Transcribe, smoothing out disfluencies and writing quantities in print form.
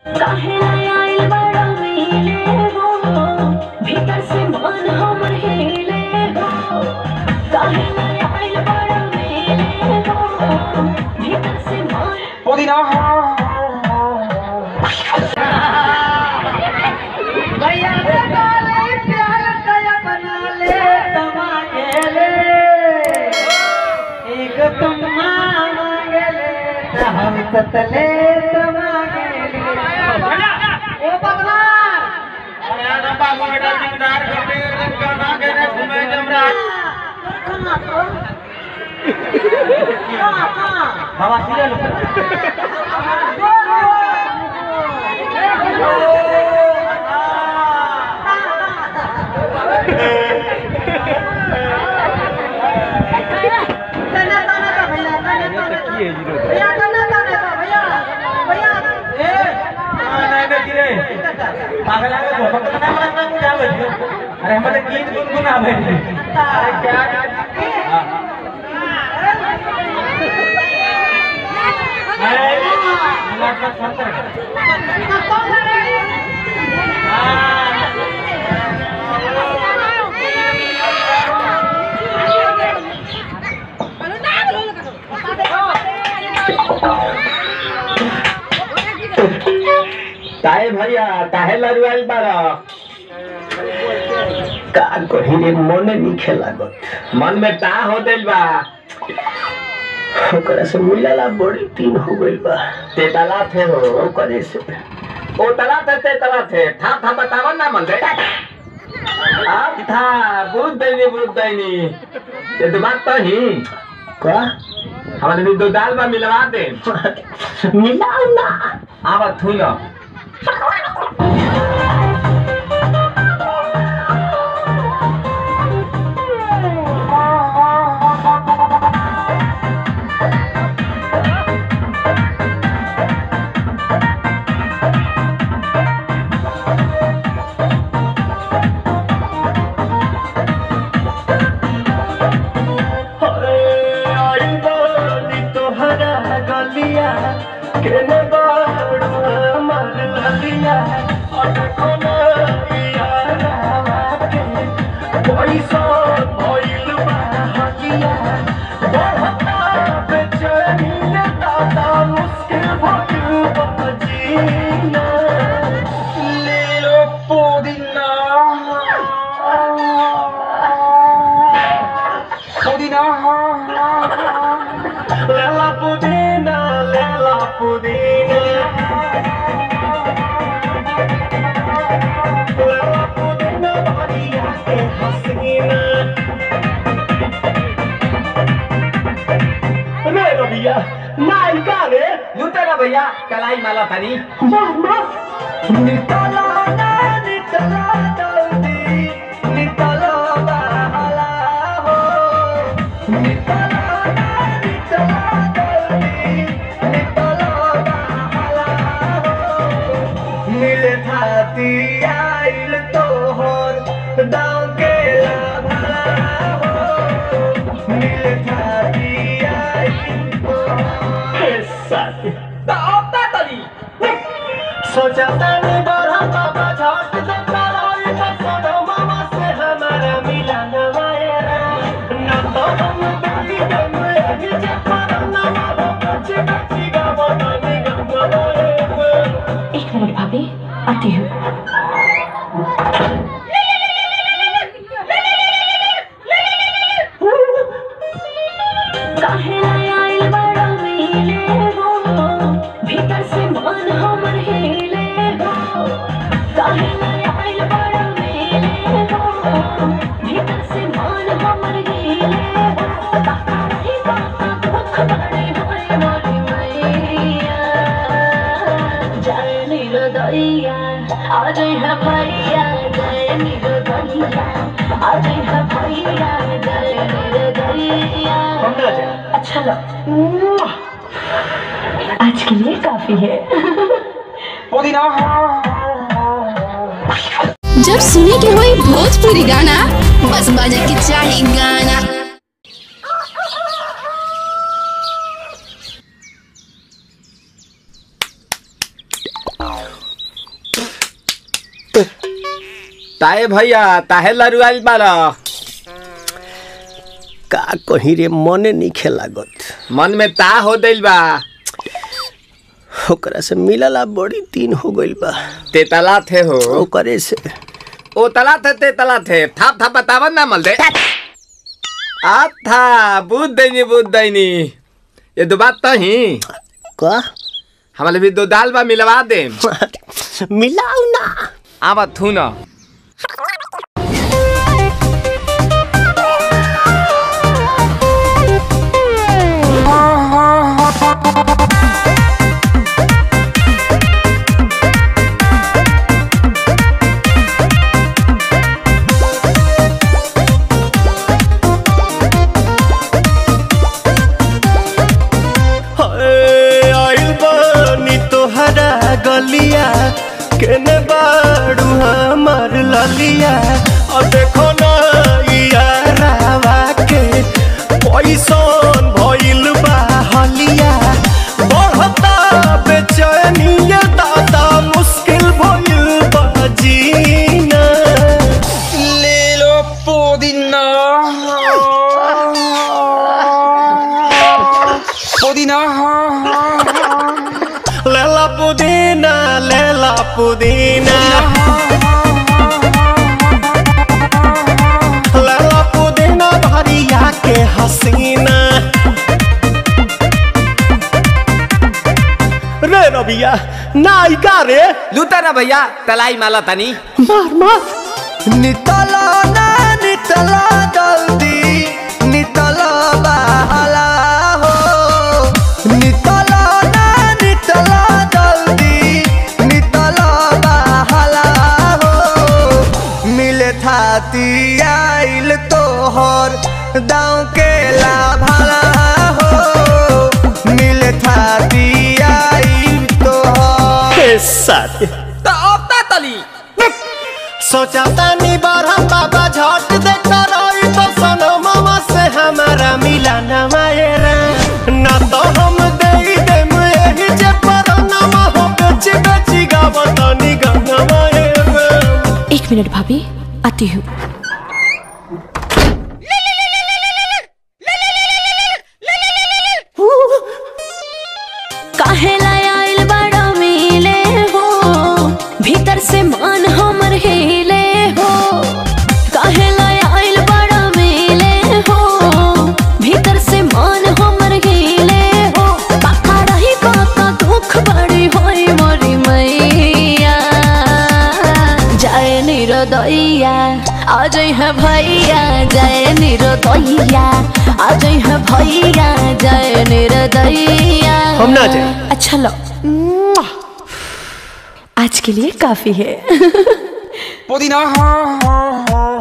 काहे आइल बड़ा मिले हो, भीतर से मन हमर हिले हो। काहे आइल बड़ा मिले हो, भीतर से मन पुदीना भैया बना ले प्यार तया बना ले तमाके ले एक तुम मांगे ले हम ततले तमाके ले ओ भगवान अरे यार बाबू बेटा जिम्मेदार करते एकदम गाना कहने घूमे जमरा बाबा सीधे लो पागल है तो पकड़ना पड़ता है क्या बच्चों अरे हमारे गीत गुनगुना बैठे अरे क्या काहे भैया काहे लड़वाई बारा का कही रे मन नहीं खेला मन में ता हो दिल बा ओकरा से मिलला बड़ी दिन हो गइल बा ते तला थे हो ओकरे से ओ तला थे ते तला थे था बतावन ना मन रे अब था बुद्ध दैनी ये तो बात तो ही का हमारे लिए दो दाल बा मिलवा दे मिलाओ ना अब थूलो भैया कलाई माला थानी नितला ना नितला जल्दी नितला बाला हो नितला ना नितला जल्दी नितला बाला हो मिले थाती आइल तोहर दाव के भला हो मिले थाती आइल तोहर साथी सोचा तने बड़ा बाबा झट से कराई तो सोनो मामा से हमारा मिला नवाया ना तो हम दिल्ली गम ये जफर ना मारो बच्चे बच्ची गावो नानी गम गवाए एक मिनट भाभी आती हूँ। काहे आइल बड़ा मिले हो, भीतर से मन हमर हिले हो। काहे आइल बड़ा मिले हो, भीतर से मन हमर हिले हो। ताई बाता दुख बड़ी होए मोरी मैया जय निरदैया आज है भैया जय निरदैया आज है भैया जय निरदैया। अच्छा लो आज के लिए काफी है। जब सुने के होई भोजपुरी गाना बस बजे के चाही गाना। ताए भैया ताहे लरुआल बारा का कहीं रे मने नहीं खेलागत। मन में ता हो दिल बा ओकरा से मिलला बड़ी दिन हो गइल बा। ते तला थे हो ओकरे से ओ तला थे ते तला थे थाप थाप बतावन ना मल दे आ था बुद्ध दैनी ये दो बात तो ही का हमारे भी दो दाल बा मिलवा दे मिलाऊ ना आवा थू ना गलिया केने बाड़ू हमार ललिया और देखो ना यारावा के पैसन भइल बा हलिया बढ़ता बेचैनिया दादा मुश्किल भइल बा जीना ले लो पुदीना पुदीना लेला पुदीना लेला पुदीना भरिया के हसीना रे रबिया नायिका रे लूटा ना भैया तलाई माला तनी मार मार नितला ना नितला जल्दी नितला बहाला हो नितला ना नितला थाती आइल तोहर दाँव के लाभाला हो मिले थाती आइल तोहर साथी तो अब ता तली सोचा तानी बारहम बाबा झट देखता रही तो सनमवा से हमारा मिला न मायरा ना तो हम दे देम एही जे परनमा हो बेची बेची गावतनी गंगवा एक मिनट भाभी आती हूँ। काहेला आइल बड़ा मिले हो भीतर से मन हमर हिले हो काहेला आइल बड़ा मिले हो भीतर से मन हमर हिले हो बाका रही बाका दुख बड़ी होई मोरी मैया जाए निरोदैया आज है भैया जय निरोदैया आज है भैया जय निरोदैया हम ना जाए। अच्छा लो आज के लिए काफी है पुदीना